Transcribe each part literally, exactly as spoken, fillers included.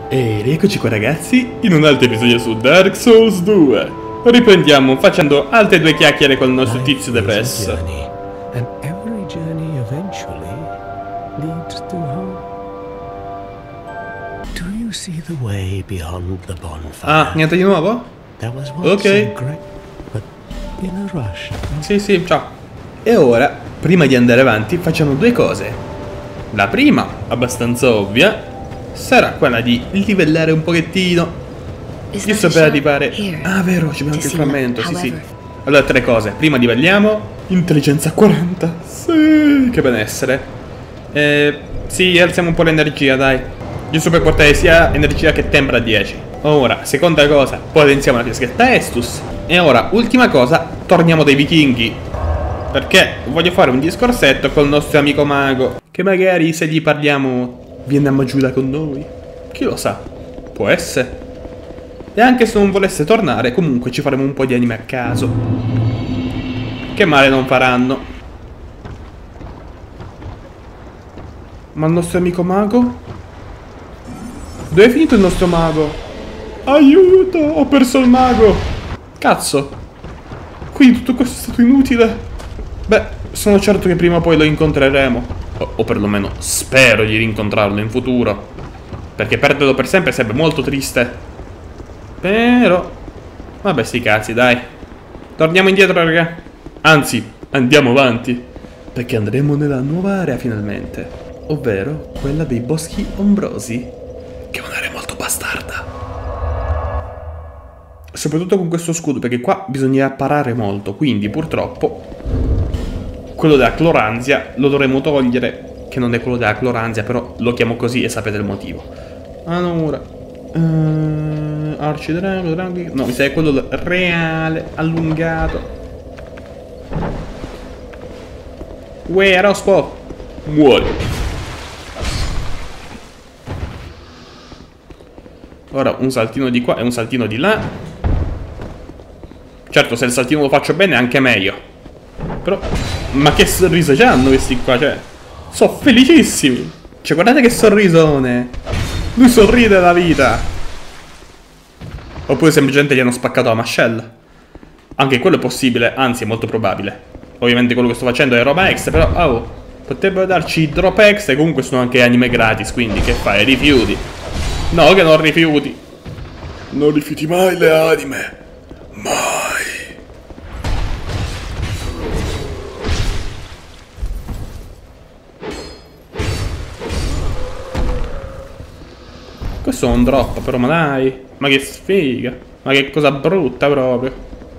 E rieccoci qua ragazzi, in un altro episodio su Dark Souls due. Riprendiamo facendo altre due chiacchiere con il nostro tizio depresso. And every journey eventually leads to home. Do you see the way beyond the bonfire? Ah, niente di nuovo? There was once Ok. a great, but in a rush. Sì, sì, ciao. E ora, prima di andare avanti, facciamo due cose. La prima, abbastanza ovvia, sarà quella di livellare un pochettino. Giusto per arrivare... Ah, vero, c'è anche il frammento, sì, sì. Allora, tre cose. Prima livelliamo. Intelligenza quaranta. Sì, che benessere. Eh, sì, alziamo un po' l'energia, dai. Giusto per portare sia energia che tempra a dieci. Ora, seconda cosa, potenziamo la fiaschetta Estus. E ora, ultima cosa, torniamo dai vichinghi. Perché voglio fare un discorsetto col nostro amico mago. Che magari se gli parliamo viene a Maggiuda con noi. Chi lo sa, può essere. E anche se non volesse tornare, comunque ci faremo un po' di anime a caso. Che male non faranno. Ma il nostro amico mago? Dove è finito il nostro mago? Aiuto, ho perso il mago. Cazzo. Quindi tutto questo è stato inutile. Beh, sono certo che prima o poi lo incontreremo. O, o perlomeno spero di rincontrarlo in futuro. Perché perderlo per sempre sarebbe molto triste. Però... vabbè, sti cazzi, dai. Torniamo indietro, raga. Anzi, andiamo avanti. Perché andremo nella nuova area finalmente. Ovvero quella dei boschi ombrosi. Che è un'area molto bastarda. Soprattutto con questo scudo, perché qua bisogna parare molto. Quindi purtroppo quello della cloranzia lo dovremo togliere. Che non è quello della cloranzia, però lo chiamo così e sapete il motivo. Allora uh, Arcidrago, draghi. No, mi sa che è quello reale, allungato. Uè, Rospo, muori. Ora un saltino di qua e un saltino di là. Certo, se il saltino lo faccio bene è anche meglio. Però, ma che sorriso c'hanno questi qua, cioè. Sono felicissimi. Cioè, guardate che sorrisone. Lui sorride la vita. Oppure semplicemente gli hanno spaccato la mascella. Anche quello è possibile, anzi è molto probabile. Ovviamente quello che sto facendo è roba extra, però, oh, potrebbero darci drop extra e comunque sono anche anime gratis, quindi che fai? Rifiuti? No, che non rifiuti. Non rifiuti mai le anime. Mai. Questo è un drop, però, ma dai. Ma che sfiga. Ma che cosa brutta proprio.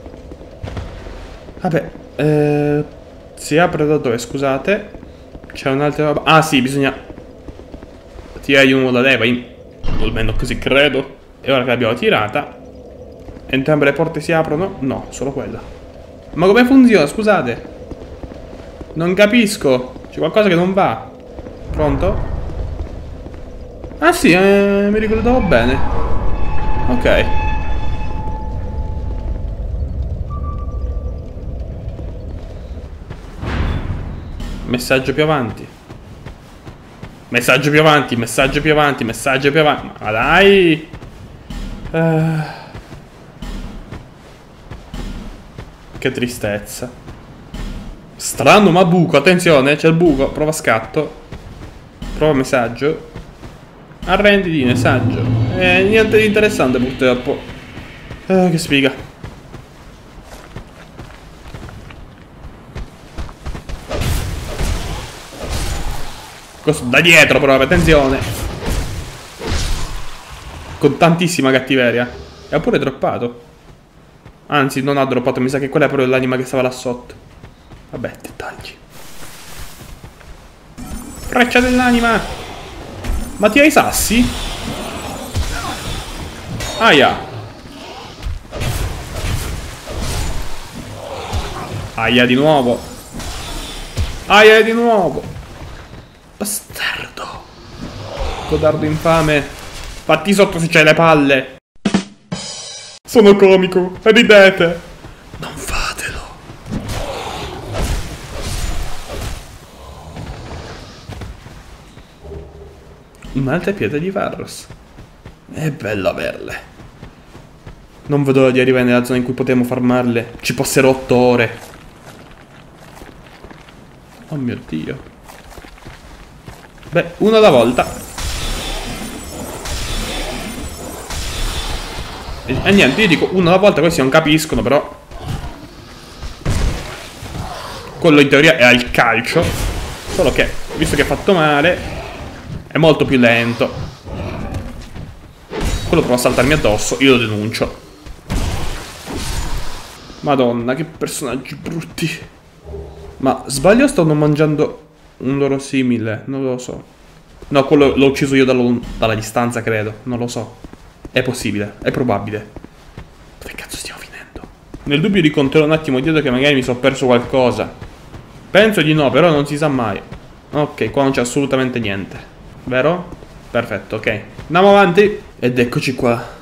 Vabbè, eh, si apre da dove, scusate. C'è un'altra roba. Ah sì, bisogna tirare uno la leva in... o almeno così credo. E ora che l'abbiamo tirata, entrambe le porte si aprono? No, solo quella. Ma come funziona, scusate? Non capisco. C'è qualcosa che non va. Pronto? Ah sì, eh, mi ricordavo bene. Ok. Messaggio più avanti. Messaggio più avanti, messaggio più avanti, messaggio più avanti. Ma dai. Uh. Che tristezza. Strano ma buco, attenzione, c'è il buco. Prova scatto. Prova messaggio. Arrenditi, messaggio. Eh, niente di interessante purtroppo. Eh, che sfiga. Questo da dietro proprio, attenzione. Con tantissima cattiveria. E ha pure droppato. Anzi, non ha droppato, mi sa che quella è proprio l'anima che stava là sotto. Vabbè, dettagli. Freccia dell'anima. Ma tira i sassi? Aia. Aia di nuovo. Aia di nuovo. Bastardo. Codardo infame. Fatti sotto se c'hai le palle. Sono comico. Ridete. Non fatelo. Un'altra pietra di Varros. È bello averle. Non vedo l'ora di arrivare nella zona in cui potremo farmarle. Ci passerò otto ore. Oh mio Dio. Beh, una alla volta. E eh, niente, io dico una alla volta, questi non capiscono, però. Quello in teoria è al calcio. Solo che, visto che è fatto male, è molto più lento. Quello prova a saltarmi addosso, io lo denuncio. Madonna, che personaggi brutti. Ma sbaglio o stanno mangiando un loro simile? Non lo so. No, quello l'ho ucciso io dalla, dalla distanza, credo. Non lo so. È possibile, è probabile. Dove cazzo stiamo finendo? Nel dubbio ricontrollo un attimo dietro che magari mi sono perso qualcosa. Penso di no, però non si sa mai. Ok, qua non c'è assolutamente niente. Vero? Perfetto, ok. Andiamo avanti. Ed eccoci qua.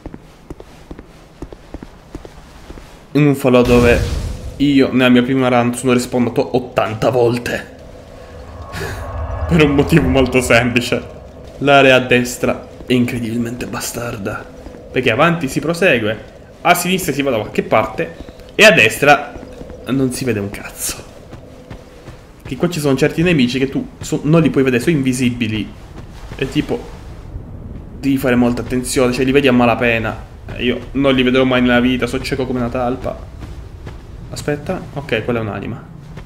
In un falò dove io nella mia prima run sono respawnato ottanta volte. Per un motivo molto semplice. L'area a destra è incredibilmente bastarda. Perché avanti si prosegue, a sinistra si va da qualche parte e a destra non si vede un cazzo. Che qua ci sono certi nemici che tu so, non li puoi vedere, sono invisibili. E tipo devi fare molta attenzione, cioè li vedi a malapena. Io non li vedrò mai nella vita, so cieco come una talpa. Aspetta, ok, quella è un'anima.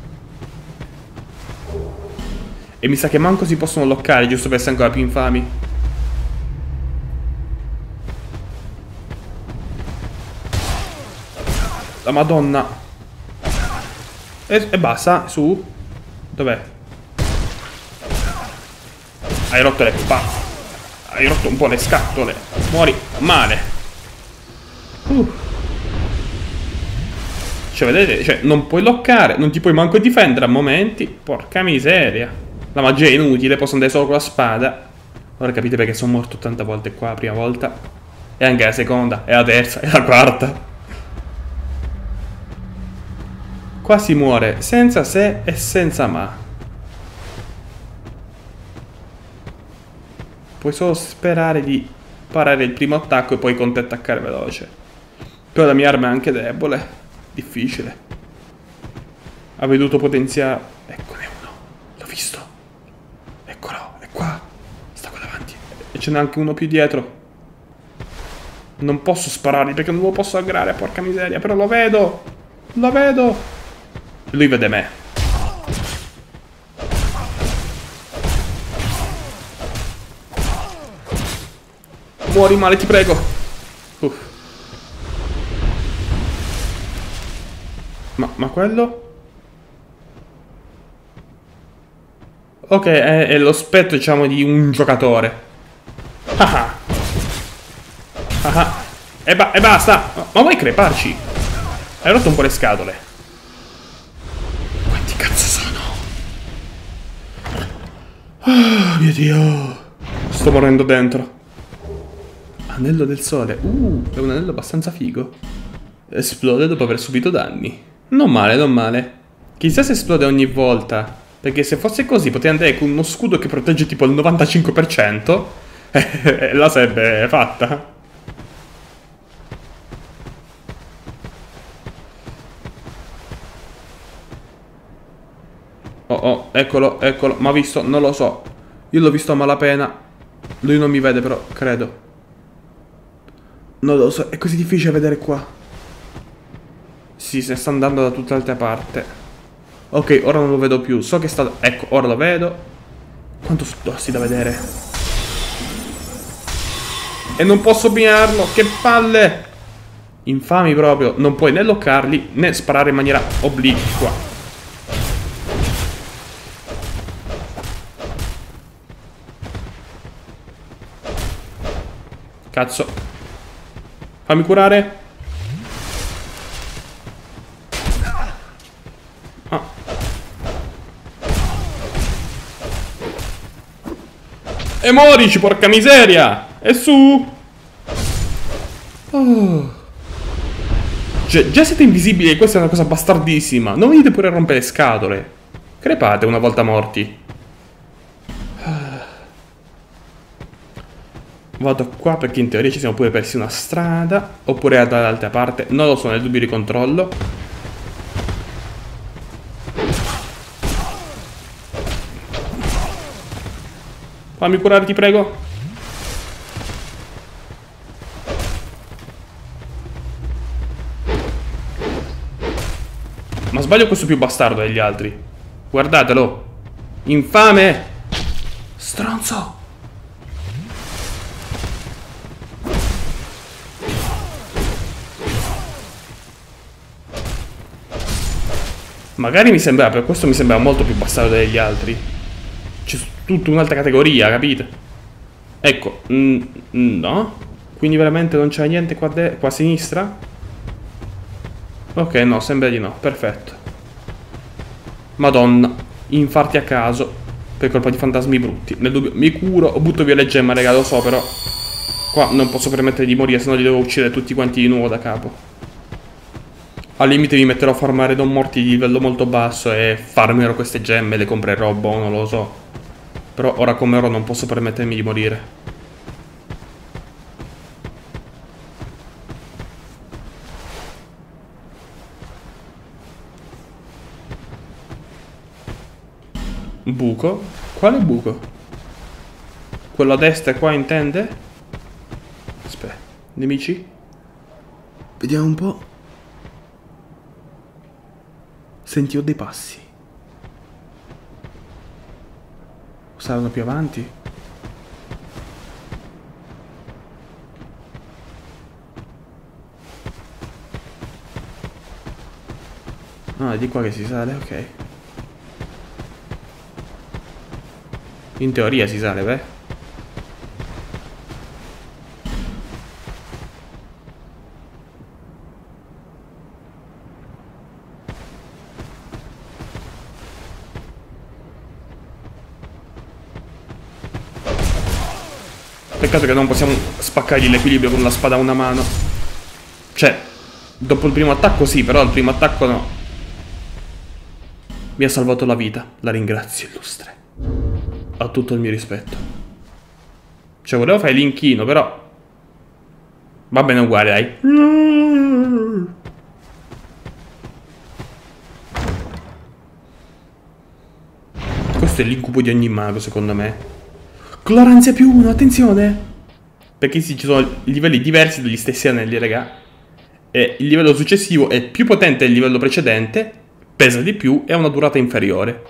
E mi sa che manco si possono loccare, giusto per essere ancora più infami. La madonna. E, e basta, su. Dov'è? Hai rotto le pa. Hai rotto un po' le scatole. Muori male. Uh. Cioè, vedete? Cioè, non puoi loccare, non ti puoi manco difendere a momenti. Porca miseria. La magia è inutile, posso andare solo con la spada. Ora capite perché sono morto ottanta volte qua la prima volta. E anche la seconda, e la terza, e la quarta. Qua si muore senza se e senza ma. Puoi solo sperare di parare il primo attacco e poi controattaccare veloce. Però la mia arma è anche debole. Difficile. Ha veduto potenziale. Eccone uno. L'ho visto. Eccolo, è qua. Sta qua davanti. E ce n'è anche uno più dietro. Non posso sparargli perché non lo posso aggrare, porca miseria. Però lo vedo. Lo vedo. Lui vede me. Muori male, ti prego. Uff. Ma, ma quello? Ok, è, è lo spettro, diciamo, di un giocatore. Ah ah. Ah. E, ba e basta. Ma, ma vuoi creparci? Hai rotto un po' le scatole. Quanti cazzo sono? Oh mio Dio. Sto morendo dentro. Anello del sole. Uh, è un anello abbastanza figo. Esplode dopo aver subito danni. Non male, non male. Chissà se esplode ogni volta. Perché se fosse così potrei andare con uno scudo che protegge tipo il novantacinque per cento. E la sarebbe fatta. Oh oh, eccolo, eccolo. Ma ha visto? Non lo so. Io l'ho visto a malapena. Lui non mi vede però, credo. Non lo so, è così difficile vedere qua. Sì, se sta andando da tutta l'altra parte. Ok, ora non lo vedo più. So che sta... Ecco, ora lo vedo. Quanto sossi da vedere. E non posso pigliarlo, che palle. Infami proprio. Non puoi né loccarli né sparare in maniera obliqua. Cazzo. Fammi curare. Ah. E morici, porca miseria. E su. Oh. Cioè, già siete invisibili e questa è una cosa bastardissima. Non venite pure a rompere le scatole. Crepate una volta morti. Vado qua perché in teoria ci siamo pure persi una strada. Oppure dall'altra parte. Non lo so, nel dubbio ricontrollo. Fammi curare, ti prego. Ma sbaglio, questo più bastardo degli altri. Guardatelo. Infame. Stronzo. Magari mi sembra, per questo mi sembra molto più bastardo degli altri. C'è tutta un'altra categoria, capite? Ecco, mm, no. Quindi veramente non c'è niente qua, qua a sinistra? Ok, no, sembra di no, perfetto. Madonna, infarti a caso per colpa di fantasmi brutti. Nel dubbio mi curo o butto via le gemme, raga, lo so, però qua non posso permettere di morire, se no li devo uccidere tutti quanti di nuovo da capo. Al limite mi metterò a farmare non morti di livello molto basso e farmerò queste gemme, le comprerò, boh, non lo so. Però ora come ora non posso permettermi di morire. Buco? Quale buco? Quello a destra qua intende? Aspetta, nemici? Vediamo un po'. Sentivo dei passi. Saranno più avanti? No, è di qua che si sale, ok. In teoria si sale, beh. Peccato che non possiamo spaccargli l'equilibrio con la spada a una mano. Cioè, dopo il primo attacco sì, però il primo attacco no. Mi ha salvato la vita, la ringrazio, illustre. Ha tutto il mio rispetto. Cioè, volevo fare l'inchino, però va bene uguale, dai. Questo è l'incubo di ogni mago, secondo me. Coloranzia più uno, attenzione! Perché sì, ci sono livelli diversi degli stessi anelli, raga. E il livello successivo è più potente del livello precedente, pesa di più e ha una durata inferiore.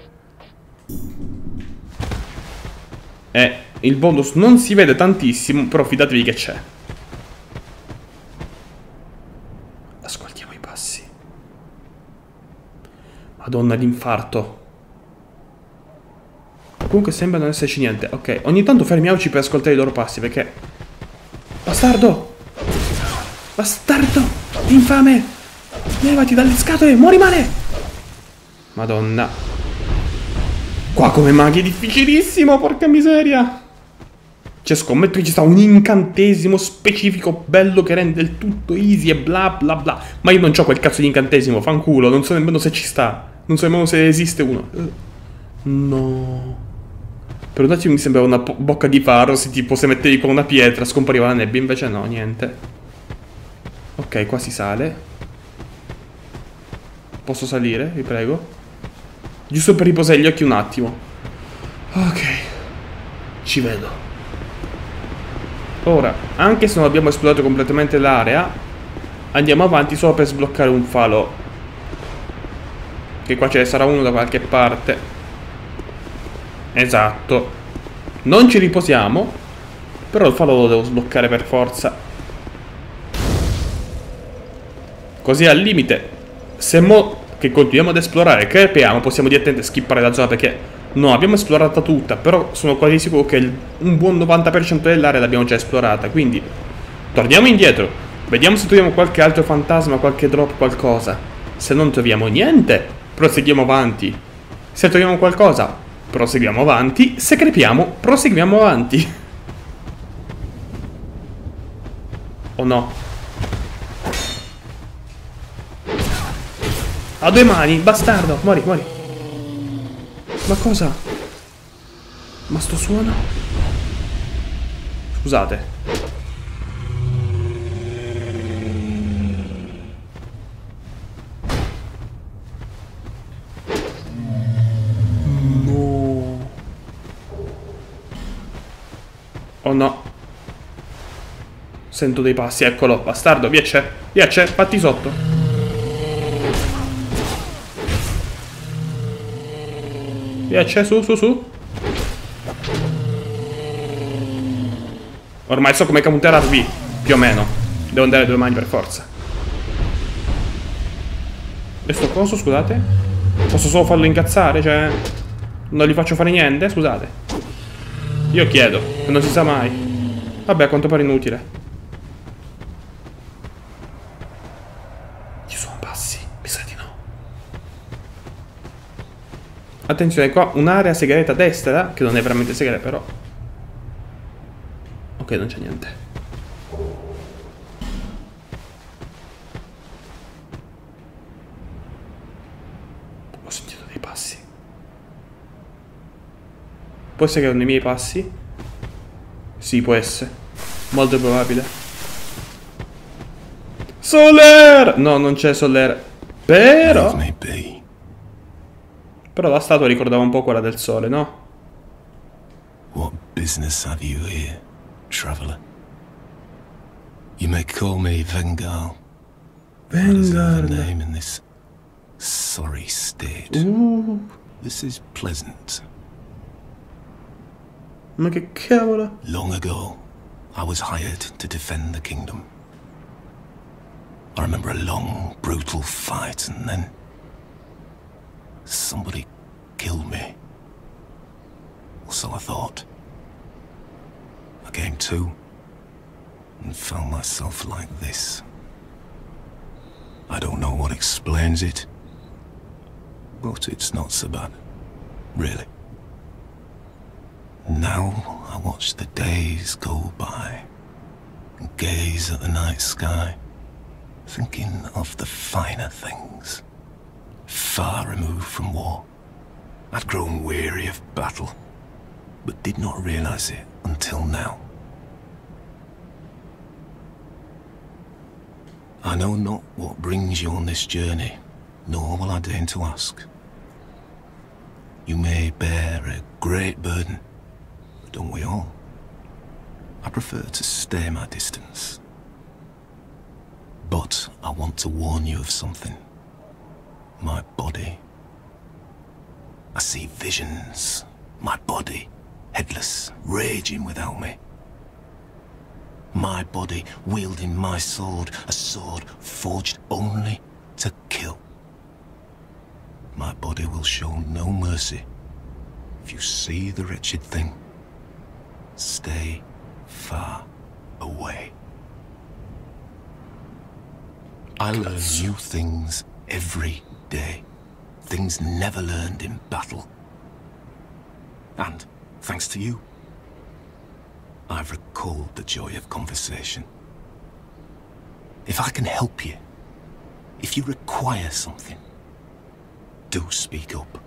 E il bonus non si vede tantissimo, però fidatevi che c'è. Ascoltiamo i passi. Madonna, l'infarto. Comunque sembra non esserci niente. Ok, ogni tanto fermiamoci per ascoltare i loro passi, perché... Bastardo! Bastardo! Infame! Levati dalle scatole, muori male! Madonna. Qua come maghi è difficilissimo, porca miseria! Cioè, scommetto che ci sta un incantesimo specifico bello che rende il tutto easy e bla bla bla. Ma io non c'ho quel cazzo di incantesimo, fanculo, non so nemmeno se ci sta. Non so nemmeno se esiste uno. No... Per un attimo mi sembrava una bocca di faro, se tipo se mettevi con una pietra scompariva la nebbia, invece no, niente. Ok, qua si sale. Posso salire, vi prego? Giusto per riposare gli occhi un attimo. Ok. Ci vedo. Ora, anche se non abbiamo esplorato completamente l'area, andiamo avanti solo per sbloccare un falò. Che qua ce ne sarà uno da qualche parte. Esatto. Non ci riposiamo, però il falò lo devo sbloccare per forza. Così al limite, se mo che continuiamo ad esplorare crepiamo, possiamo direttamente skippare la zona, perché no, abbiamo esplorata tutta, però sono quasi sicuro che il, un buon novanta per cento dell'area l'abbiamo già esplorata. Quindi torniamo indietro, vediamo se troviamo qualche altro fantasma, qualche drop, qualcosa. Se non troviamo niente, proseguiamo avanti. Se troviamo qualcosa, proseguiamo avanti. Se crepiamo, proseguiamo avanti. O no? A due mani, bastardo. Muori, muori. Ma cosa? Ma sto suono? Scusate. No. Oh no. Sento dei passi, eccolo, bastardo, via c'è, via c'è, fatti sotto. Via c'è, su, su, su. Ormai so come counterarvi, più o meno. Devo andare due mani per forza. E sto coso, scusate? Posso solo farlo incazzare, cioè... Non gli faccio fare niente, scusate. Io chiedo, che non si sa mai. Vabbè, a quanto pare inutile. Ci sono passi, mi sa di no. Attenzione, qua un'area segreta a destra, che non è veramente segreta, però... Ok, non c'è niente. Ho sentito dei passi. Può essere che erano i miei passi? Sì, può essere. Molto probabile. Soler! No, non c'è Soler. Però... Però la statua ricordava un po' quella del sole, no? What business have you here, traveler? You may call me Vengal. Vengal. That is the name in this sorry state. Uh. This is pleasant. Ma che cavolo? Long ago, I was hired to defend the kingdom. I remember a long, brutal fight, and then somebody killed me. Or so I thought. I came to and found myself like this. I don't know what explains it, but it's not so bad, really. Now I watch the days go by and gaze at the night sky, thinking of the finer things, far removed from war. I'd grown weary of battle, but did not realize it until now. I know not what brings you on this journey, nor will I deign to ask. You may bear a great burden, but don't we all? I prefer to stay my distance. But I want to warn you of something. My body. I see visions. My body, headless, raging without me. My body wielding my sword, a sword forged only to kill. My body will show no mercy. If you see the wretched thing, stay far away. I learn new things every day. Things never learned in battle. And, thanks to you, I've recalled the joy of conversation. If I can help you, if you require something, do speak up.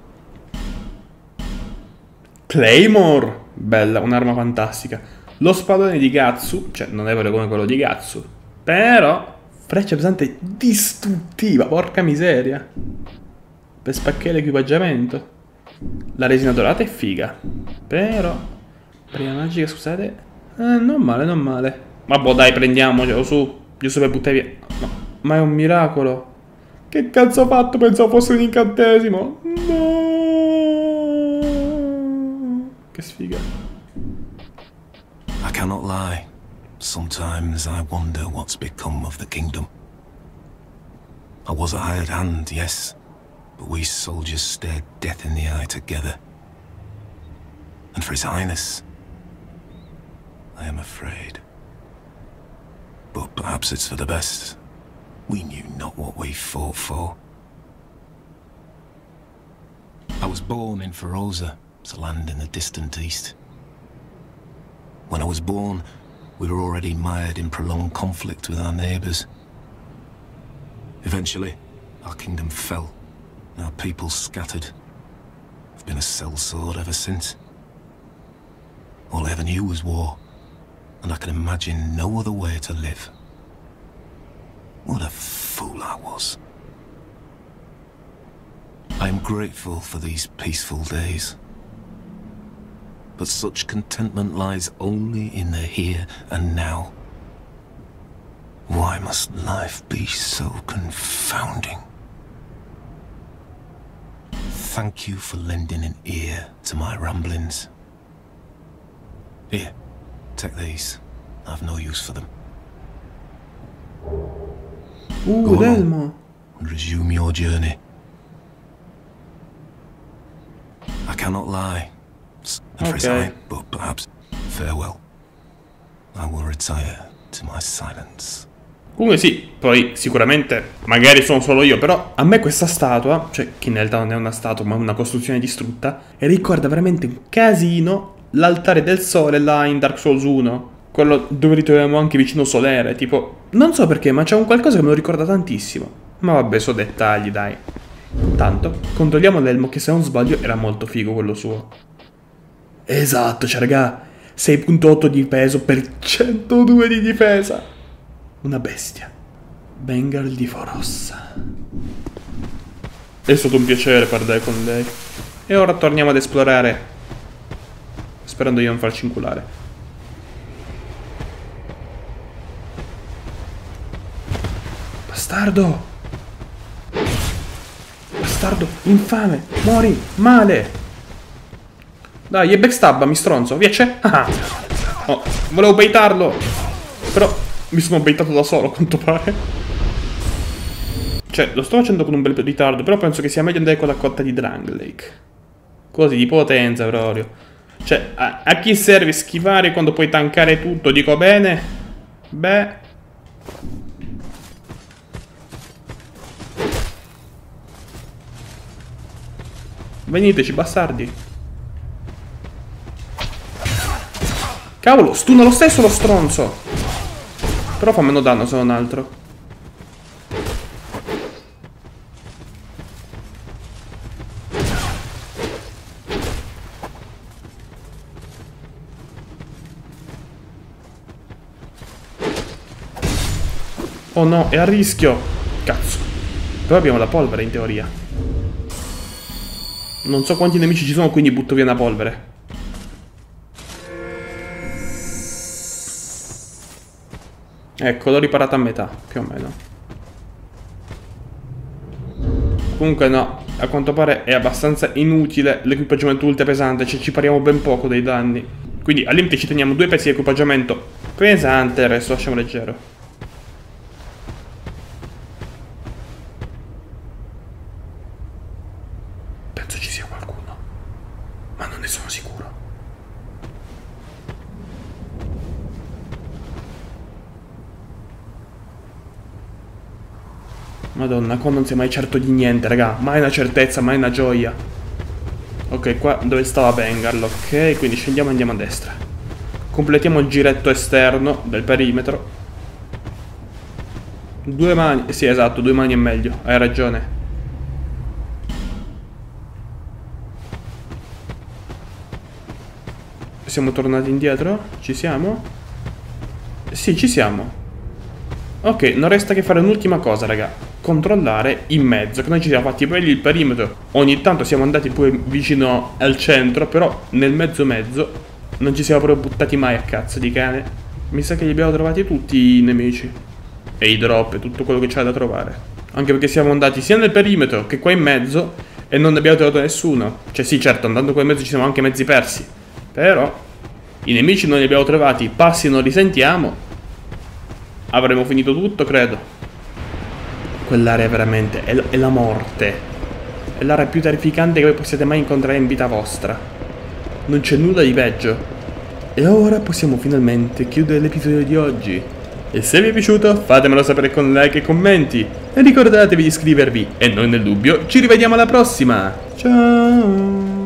Claymore! Bella, un'arma fantastica. Lo spadone di Gatsu, cioè non è vero come quello di Gatsu, però freccia pesante distruttiva, porca miseria. Per spaccare l'equipaggiamento. La resina dorata è figa, però prima magica, scusate, eh, non male, non male. Ma boh, dai, prendiamocelo su, giusto per buttare via. No, ma è un miracolo. Che cazzo ho fatto? Pensavo fosse un incantesimo. No, che sfiga. I cannot lie. Sometimes I wonder what's become of the kingdom. I was a hired hand, yes, but we soldiers stared death in the eye together. And for His Highness, I am afraid. But perhaps it's for the best. We knew not what we fought for. I was born in Feroza, a land in the distant east. When I was born, we were already mired in prolonged conflict with our neighbors. Eventually, our kingdom fell, and our people scattered. I've been a sellsword ever since. All I ever knew was war. and I can imagine no other way to live. What a fool I was. I am grateful for these peaceful days. But such contentment lies only in the here and now. Why must life be so confounding? Thank you for lending an ear to my ramblings. Here, take these. I've no use for them. Uh, l'elmo. And resume your journey. I cannot lie. Okay. But perhaps farewell. I will retire to my silence. Comunque sì, poi sicuramente, magari sono solo io, però a me questa statua, cioè che in realtà non è una statua ma una costruzione distrutta, e ricorda veramente un casino l'altare del sole là in Dark Souls uno, quello dove ritroviamo anche vicino Solere, tipo, non so perché, ma c'è un qualcosa che me lo ricorda tantissimo. Ma vabbè, so dettagli, dai. Intanto, controlliamo l'elmo che se non sbaglio era molto figo quello suo. Esatto, cioè raga, sei virgola otto di peso per centodue di difesa. Una bestia. Bengal di Forossa. È stato un piacere parlare con lei. E ora torniamo ad esplorare, sperando di non farci inculare. Bastardo! Bastardo, infame, muori, male! Dai, e backstabbami, stronzo, via c'è? Ah, oh, volevo baitarlo, però mi sono baitato da solo, a quanto pare. Cioè, lo sto facendo con un bel ritardo, però penso che sia meglio andare con la cotta di Drangleic. Così, di potenza, proprio. Cioè, a, a chi serve schivare quando puoi tankare tutto, dico bene? Beh... Veniteci, bastardi. Cavolo, stuna lo stesso lo stronzo. Però fa meno danno se non altro. Oh no, è a rischio. Cazzo. Però abbiamo la polvere in teoria. Non so quanti nemici ci sono, quindi butto via una polvere. Ecco, l'ho riparata a metà, più o meno. Comunque no, a quanto pare è abbastanza inutile l'equipaggiamento ultra pesante, cioè ci pariamo ben poco dei danni. Quindi al limite ci teniamo due pezzi di equipaggiamento pesante, il resto lasciamo leggero. Penso ci sia qualcuno, ma non ne sono sicuro. Madonna, qua non sei mai certo di niente, raga. Mai una certezza, mai una gioia. Ok, qua dove stava Bengal, ok. Quindi scendiamo e andiamo a destra. Completiamo il giretto esterno del perimetro. Due mani, sì esatto, due mani è meglio, hai ragione. Siamo tornati indietro? Ci siamo? Sì, ci siamo. Ok, non resta che fare un'ultima cosa, raga. Controllare in mezzo, che noi ci siamo fatti belli il perimetro. Ogni tanto siamo andati pure vicino al centro, però nel mezzo mezzo non ci siamo proprio buttati mai a cazzo di cane. Mi sa che li abbiamo trovati tutti i nemici. E i drop e tutto quello che c'è da trovare. Anche perché siamo andati sia nel perimetro che qua in mezzo e non ne abbiamo trovato nessuno. Cioè sì, certo, andando qua in mezzo ci siamo anche mezzi persi. Però i nemici non li abbiamo trovati, i passi non li sentiamo. Avremo finito tutto, credo. Quell'area veramente è, è la morte. È l'area più terrificante che voi possiate mai incontrare in vita vostra. Non c'è nulla di peggio. E ora possiamo finalmente chiudere l'episodio di oggi. E se vi è piaciuto fatemelo sapere con like e commenti. E ricordatevi di iscrivervi. E noi nel dubbio ci rivediamo alla prossima. Ciao.